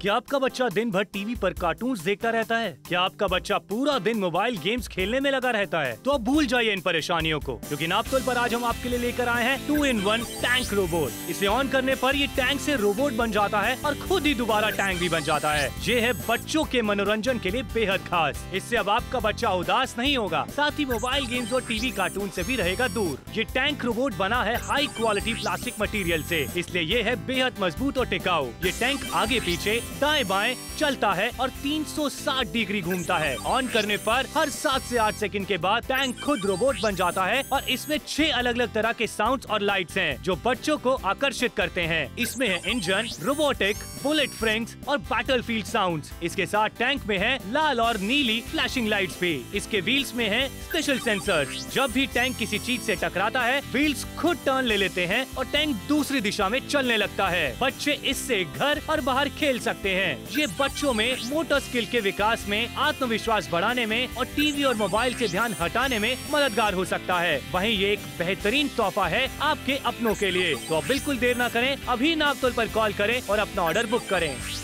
क्या आपका बच्चा दिन भर टीवी पर कार्टून्स देखता रहता है? क्या आपका बच्चा पूरा दिन मोबाइल गेम्स खेलने में लगा रहता है? तो अब भूल जाइए इन परेशानियों को, क्योंकि नापतोल पर आज हम आपके लिए लेकर आए हैं 2-in-1 टैंक रोबोट। इसे ऑन करने पर ये टैंक से रोबोट बन जाता है और खुद ही दोबारा टैंक भी बन जाता है। ये है बच्चों के मनोरंजन के लिए बेहद खास। इससे अब आपका बच्चा उदास नहीं होगा, साथ ही मोबाइल गेम्स और टीवी कार्टून से भी रहेगा दूर। ये टैंक रोबोट बना है हाई क्वालिटी प्लास्टिक मटेरियल से, इसलिए ये है बेहद मजबूत और टिकाऊ। ये टैंक आगे पीछे दाएं बाएं चलता है और 360 डिग्री घूमता है। ऑन करने पर हर 7 से 8 सेकंड के बाद टैंक खुद रोबोट बन जाता है और इसमें 6 अलग अलग तरह के साउंड्स और लाइट्स हैं, जो बच्चों को आकर्षित करते हैं। इसमें है इंजन, रोबोटिक, बुलेट फ्रिंग्स और बैटलफील्ड साउंड्स। इसके साथ टैंक में है लाल और नीली फ्लैशिंग लाइट्स भी। इसके व्हील्स में है स्पेशल सेंसर्स। जब भी टैंक किसी चीज से टकराता है, व्हील्स खुद टर्न ले लेते हैं और टैंक दूसरी दिशा में चलने लगता है। बच्चे इससे घर और बाहर खेल सकते हैं। ये बच्चों में मोटर स्किल के विकास में, आत्मविश्वास बढ़ाने में और टीवी और मोबाइल से ध्यान हटाने में मददगार हो सकता है। वहीं ये एक बेहतरीन तोहफा है आपके अपनों के लिए। तो अब बिल्कुल देर न करें, अभी नापतोल पर कॉल करें और अपना ऑर्डर बुक करें।